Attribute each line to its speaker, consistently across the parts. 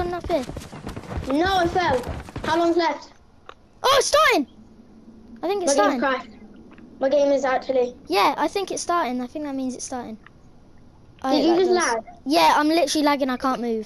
Speaker 1: going up here?
Speaker 2: No, I fell. How long's left?
Speaker 1: Oh, it's starting! I think it's starting.
Speaker 2: My game's crashed. My game is actually...
Speaker 1: Yeah, I think it's starting. I think that means it's starting.
Speaker 2: Did you just lag?
Speaker 1: Yeah, I'm literally lagging. I can't move.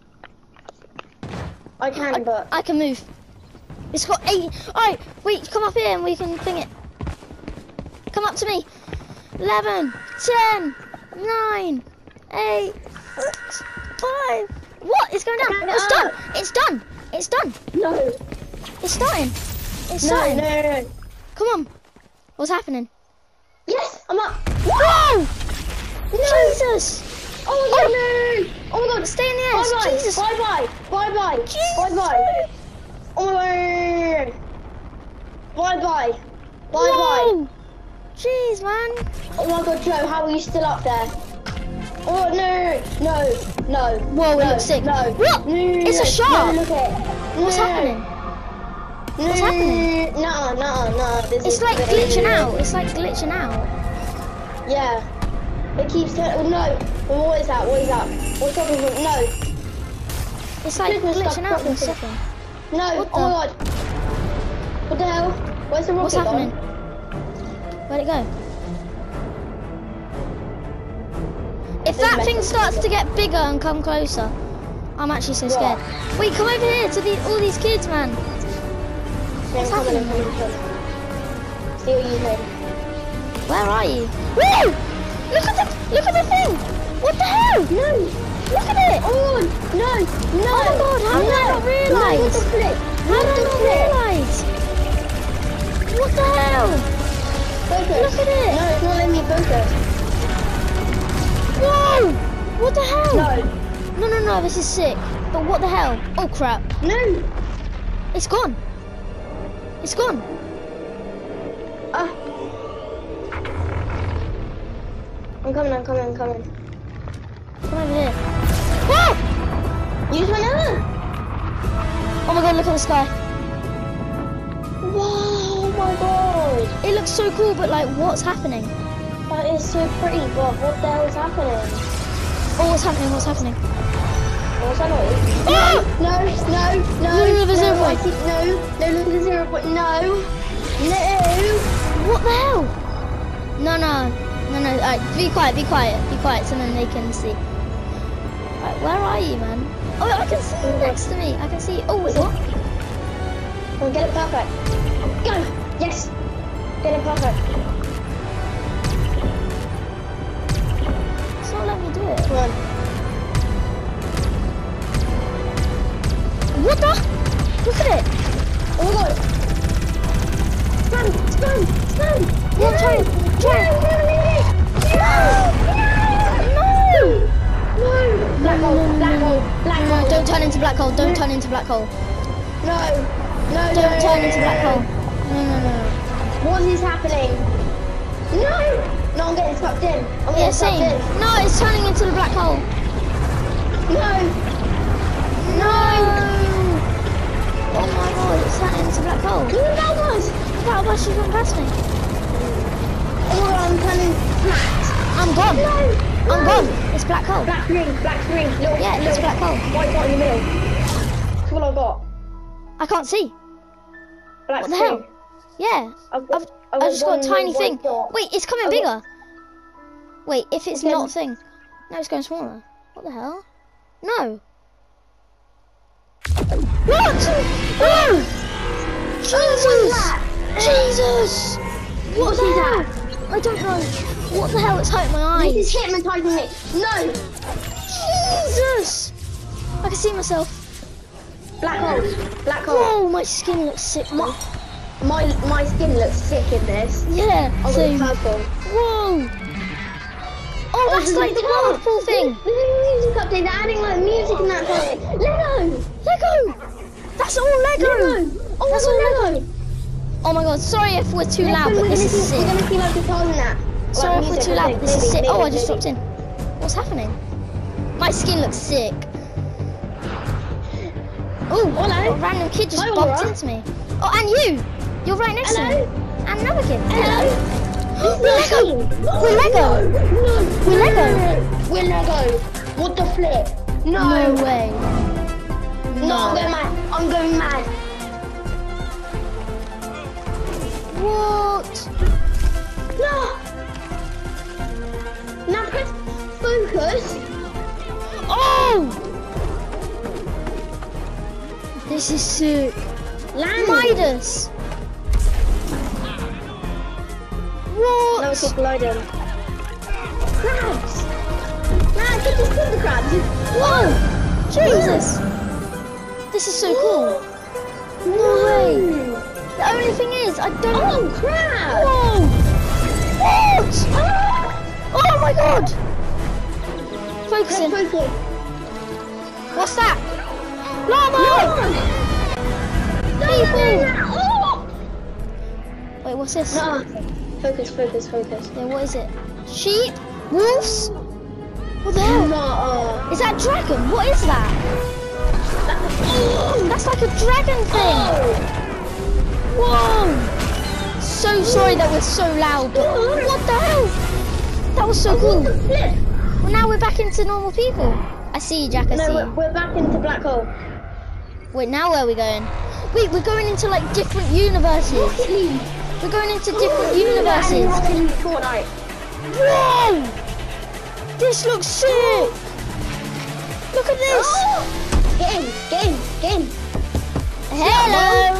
Speaker 2: I can, but...
Speaker 1: I can move. It's got 8. Alright, wait, come up here and we can thing it. Come up to me. 11, 10, 9, 8, 6, 5. What? It's going down. It's done. It's done. It's done.
Speaker 2: No.
Speaker 1: It's starting. It's starting.
Speaker 2: No.
Speaker 1: Come on. What's happening?
Speaker 2: Yes, I'm up.
Speaker 1: Whoa!
Speaker 2: No.
Speaker 1: Jesus!
Speaker 2: Oh my god, no! Oh my god,
Speaker 1: Stay in the air.
Speaker 2: bye-bye.
Speaker 1: Jesus!
Speaker 2: Bye-bye. Bye-bye. Bye-bye. Oh my god. Bye-bye. Bye-bye.
Speaker 1: Whoa! Jeez, man.
Speaker 2: Oh my god, Joe, how are you still up there? Oh no.
Speaker 1: Whoa, it looks sick.
Speaker 2: No.
Speaker 1: What?
Speaker 2: No,
Speaker 1: It's a shark.
Speaker 2: No, look at it.
Speaker 1: What's happening? What's happening?
Speaker 2: No.
Speaker 1: It's like glitching out. It's like glitching out.
Speaker 2: Yeah. It keeps turning. No. What is that? What's happening? No.
Speaker 1: It's like glitching out in a second.
Speaker 2: No. Oh my god. What the hell? Where's the rocket?
Speaker 1: What's happening? Where'd it go? If that thing starts to get bigger and come closer, I'm actually so scared. Wait, come over here to all these kids, man. What's happening?
Speaker 2: See what you think.
Speaker 1: Where are you? Woo! Look at the thing! What the hell?
Speaker 2: No!
Speaker 1: Look at it!
Speaker 2: Oh no!
Speaker 1: Oh my god, how did I not realise? How did I not realise? What the hell?
Speaker 2: Focus.
Speaker 1: Look at it!
Speaker 2: No, it's not letting me focus.
Speaker 1: Whoa! What the hell?
Speaker 2: No.
Speaker 1: No, this is sick. But what the hell? Oh crap.
Speaker 2: No!
Speaker 1: It's gone. It's gone.
Speaker 2: I'm coming.
Speaker 1: Come over here. Whoa!
Speaker 2: You just went over?
Speaker 1: Oh my god, look at the sky.
Speaker 2: Wow, oh my god.
Speaker 1: It looks so cool, but like, what's happening?
Speaker 2: That is so pretty, but what the hell is happening?
Speaker 1: Oh, what's happening? What's happening?
Speaker 2: What's that noise?
Speaker 1: Oh!
Speaker 2: No,
Speaker 1: the 0 point.
Speaker 2: No, look at the 0 point. No.
Speaker 1: What the hell? No. Alright, be quiet, so then they can see. Alright, where are you, man? Oh, I can see you next to me. I can see. Oh, wait, what?
Speaker 2: Come on, get it perfect. Go! Yes! Get it perfect.
Speaker 1: It's not letting me do it.
Speaker 2: Come on.
Speaker 1: What the? Look at it!
Speaker 2: Oh my god! Spam!
Speaker 1: Yeah, try it. No, don't turn into black hole. Don't turn into black hole.
Speaker 2: No.
Speaker 1: Don't turn into black hole. No.
Speaker 2: What is happening? No, I'm getting sucked in.
Speaker 1: Yeah, same. No, it's turning into the black hole.
Speaker 2: No.
Speaker 1: Oh my god, it's turning into black hole.
Speaker 2: Look at that bus.
Speaker 1: The battle bus is going past me.
Speaker 2: Oh, I'm turning flat.
Speaker 1: I'm gone. I'm gone. It's black hole.
Speaker 2: Black screen.
Speaker 1: It's black hole.
Speaker 2: White dot in the middle. That's what I got.
Speaker 1: I can't see.
Speaker 2: Black
Speaker 1: What the
Speaker 2: screen.
Speaker 1: hell? Yeah.
Speaker 2: I
Speaker 1: I just got a tiny thing.
Speaker 2: Dot.
Speaker 1: Wait, it's coming bigger. Wait, if it's not a thing. No, it's going smaller. What the hell? No. What? Oh! Jesus! What the hell? I don't know. What the hell? It's hurting my eyes.
Speaker 2: This is hypnotizing me. No!
Speaker 1: Jesus! I can see myself.
Speaker 2: Black hole.
Speaker 1: Whoa, my skin looks sick.
Speaker 2: My skin looks sick in this.
Speaker 1: Yeah,
Speaker 2: same. Purple.
Speaker 1: Whoa! Oh, that's like the whirlpool thing.
Speaker 2: This is a music update. They're adding like music and that kind of
Speaker 1: Lego! That's all Lego!
Speaker 2: Oh,
Speaker 1: that's all Lego! Oh my god, sorry if we're too loud, but this is sick.
Speaker 2: We're gonna see like guitars and that.
Speaker 1: Sorry if we're too loud, but this is sick. Oh, I just dropped in. What's happening? My skin looks sick. Oh,
Speaker 2: hello.
Speaker 1: A random kid just bumped into me. Oh, and you! You're right next to me. And another kid.
Speaker 2: Hello.
Speaker 1: We're Lego!
Speaker 2: We're Lego! What the flip?
Speaker 1: No way.
Speaker 2: going mad.
Speaker 1: What?
Speaker 2: No! Now press focus.
Speaker 1: Oh! This is sick.
Speaker 2: Land.
Speaker 1: Midas. What?
Speaker 2: No, it's exploding. Crabs. Nah, get this the crabs.
Speaker 1: Whoa! Jesus! This is so cool. No way. The only thing is, I don't.
Speaker 2: Oh, crab!
Speaker 1: Whoa! What? Oh my god! Focusing. What's that? Llama! People!
Speaker 2: Oh!
Speaker 1: Wait, what's this?
Speaker 2: No. Focus, focus, focus.
Speaker 1: Yeah, what is it? Sheep? Wolves? What the hell?
Speaker 2: No.
Speaker 1: Is that a dragon? What is that? That's like a dragon thing. Whoa! So sorry that we're so loud, but what the hell? That was so cool. Well, now we're back into normal people. I see you, Jack, I see
Speaker 2: No,
Speaker 1: you.
Speaker 2: we're back into black hole.
Speaker 1: Wait, now where are we going? Wait, we're going into like different universes. We're going into different universes.
Speaker 2: Fortnite.
Speaker 1: Whoa! This looks sick! Look at this!
Speaker 2: Game.
Speaker 1: Hello!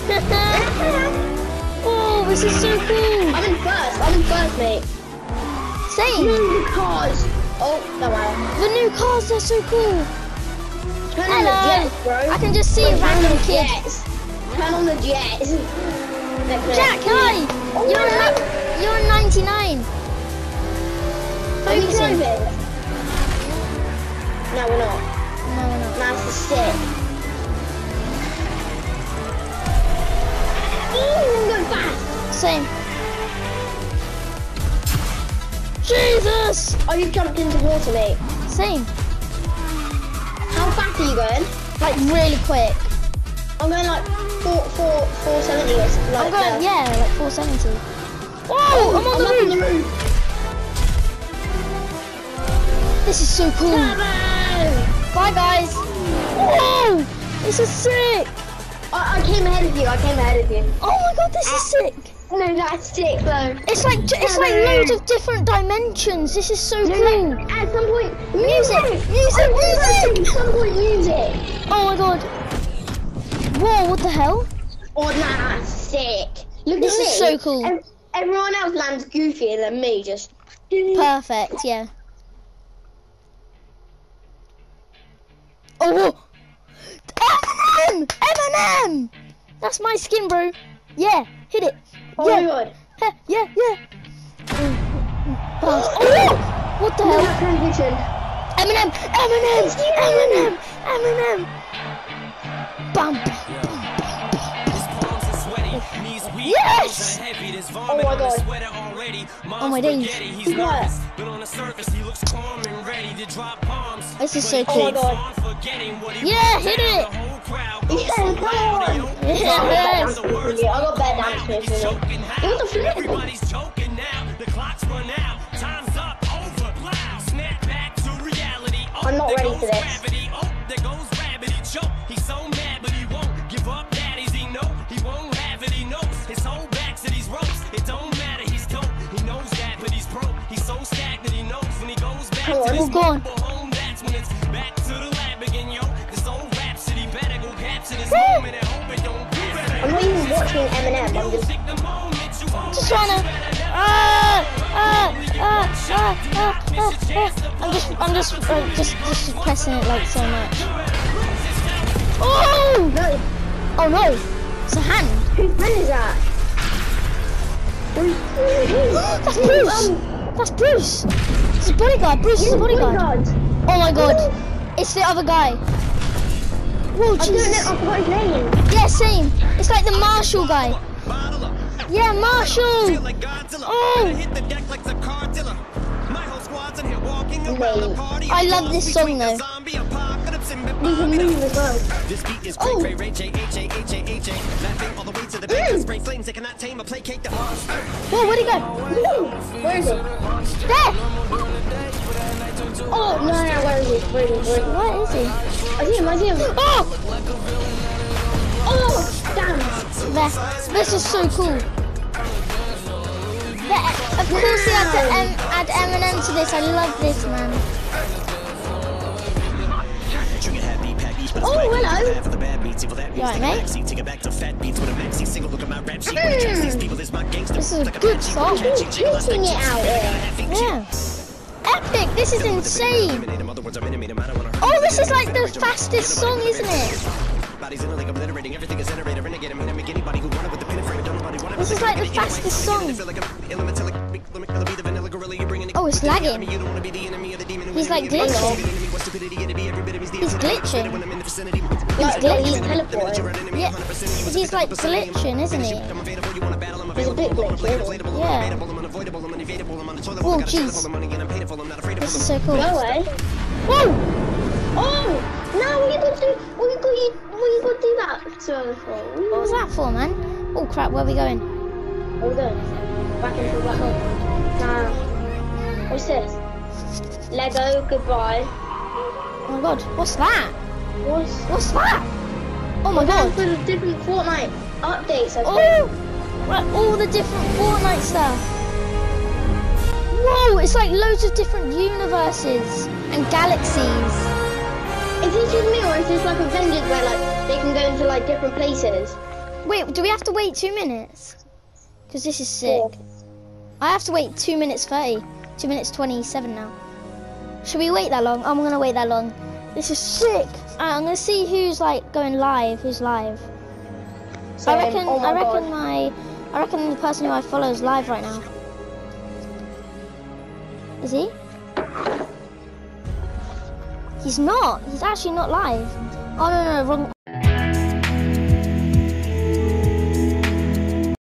Speaker 1: Oh, this is so cool!
Speaker 2: I'm in first, mate.
Speaker 1: Same!
Speaker 2: New cars. Oh, no matter.
Speaker 1: The new cars, they're so cool!
Speaker 2: Turn on the
Speaker 1: Hello!
Speaker 2: jets, bro.
Speaker 1: I can just see a random kid.
Speaker 2: Jets. Turn on the jets.
Speaker 1: Jack, hi! You're on 99.
Speaker 2: Are we
Speaker 1: Focusing.
Speaker 2: driving? No, we're not.
Speaker 1: No, we're not.
Speaker 2: Nice to sit. Ooh, go fast.
Speaker 1: Same. Jesus!
Speaker 2: Oh, you've jumped into water, mate.
Speaker 1: Same.
Speaker 2: How fast are you going?
Speaker 1: Like really quick.
Speaker 2: I'm going like 470 or something
Speaker 1: I'm
Speaker 2: like
Speaker 1: going,
Speaker 2: that.
Speaker 1: yeah, like 470. Whoa! I'm on
Speaker 2: up
Speaker 1: the roof! This is so cool.
Speaker 2: Bravo!
Speaker 1: Bye, guys. Whoa! This is sick.
Speaker 2: I came ahead of you.
Speaker 1: Oh my god, this is sick.
Speaker 2: No, that's sick though.
Speaker 1: It's like loads of different dimensions. This is so cool.
Speaker 2: At some point,
Speaker 1: Music.
Speaker 2: At some point, music.
Speaker 1: Oh my god. Whoa! What the hell?
Speaker 2: Oh, that's sick. Look
Speaker 1: This
Speaker 2: at me.
Speaker 1: is so cool.
Speaker 2: Everyone else lands goofy, and then me just.
Speaker 1: Perfect. Yeah. Oh! Eminem! That's my skin, bro. Yeah, hit it.
Speaker 2: Oh
Speaker 1: Yeah.
Speaker 2: my god.
Speaker 1: Yeah. Oh! What the hell?
Speaker 2: That transition.
Speaker 1: Eminem! Bam! Yes!
Speaker 2: Oh my god.
Speaker 1: Oh my days.
Speaker 2: What?
Speaker 1: This is so
Speaker 2: Oh my
Speaker 1: cool.
Speaker 2: god.
Speaker 1: Yeah, hit it!
Speaker 2: Yeah, come on.
Speaker 1: Yes!
Speaker 2: I got better dance moves than me. It was a flip.
Speaker 3: Everybody's choking now. The clock's run out. Time's up. Over. Loud. Snap back to reality. Oh,
Speaker 2: I'm not
Speaker 3: there
Speaker 2: ready
Speaker 3: goes
Speaker 2: for this.
Speaker 3: gravity. Oh, there goes gravity. Choke. He's so mad, but he won't give up. Daddies, he know he won't have it. He knows his whole back to these ropes. It don't matter. He's dope. He knows that, but he's broke. He's so stagnant. He knows when he goes back
Speaker 2: Come on,
Speaker 3: to his
Speaker 1: go on.
Speaker 3: mobile home. That's when it's back to the lab again, yo. This old rhapsody better go capture this moment and hope it don't be better.
Speaker 2: I'm not even watching Eminem. I'm just.
Speaker 1: Just trying to. I'm just pressing it like so much. Oh!
Speaker 2: No.
Speaker 1: Oh no! It's a hand.
Speaker 2: Whose pen is that?
Speaker 1: That's Bruce. That's Bruce. It's a bodyguard. Bruce is a bodyguard. Oh my god! It's the other guy. Whoa,
Speaker 2: I don't
Speaker 1: Jesus.
Speaker 2: know. I forgot his name.
Speaker 1: Yeah, same. It's like the Marshall guy. Yeah, Marshall. Oh! I love this song though.
Speaker 2: You can move as well.
Speaker 3: This beat is
Speaker 2: Oh.
Speaker 3: cray cray, H-A-H-A-H-A. Laughing all the way to the bank. Spray flames that cannot tame or placate the monster.
Speaker 1: Whoa, where'd he go?
Speaker 2: Where is it?
Speaker 1: There!
Speaker 2: Oh, no, where is he? Where is he?
Speaker 1: Where is he?
Speaker 2: I see him.
Speaker 1: Oh!
Speaker 2: Oh, damn.
Speaker 1: This is so cool. Of course he had to add Eminem to this. I love this, man.
Speaker 2: Oh, hello.
Speaker 1: You alright, mate? This is a good song.
Speaker 2: Shooting it out here.
Speaker 1: Yeah. Epic, this is insane. Oh, this is like the fastest song, isn't it? This is like the fastest song. Oh, it's lagging. He's like glitching. He's glitching. He's glitching. Yeah, he's like glitching, isn't he?
Speaker 2: He's a bit glitchy.
Speaker 1: Yeah. Oh, jeez. This is so cool.
Speaker 2: No way.
Speaker 1: Whoa!
Speaker 2: Oh! No, we got to do that.
Speaker 1: What was that for, man? Oh crap, where are we going?
Speaker 2: Where are we going? Back into the black hole. Nah. What's this? Lego, goodbye.
Speaker 1: Oh my god, what's that? What's that? Oh my god.
Speaker 2: For the different Fortnite updates, I think.
Speaker 1: Oh! Right, all the different Fortnite stuff. Whoa, it's like loads of different universes and galaxies.
Speaker 2: Is this just me or is this like Avengers where like they can go into like different places?
Speaker 1: Wait, do we have to wait 2 minutes? Because this is sick.
Speaker 2: Yeah.
Speaker 1: I have to wait 2 minutes 30. 2 minutes 27 now. Should we wait that long? I'm gonna wait that long. This is sick. Alright, I'm gonna see who's like going live. Who's live?
Speaker 2: So,
Speaker 1: I reckon
Speaker 2: God.
Speaker 1: the person who I follow is live right now. Is he? He's not. He's actually not live. Oh no, wrong.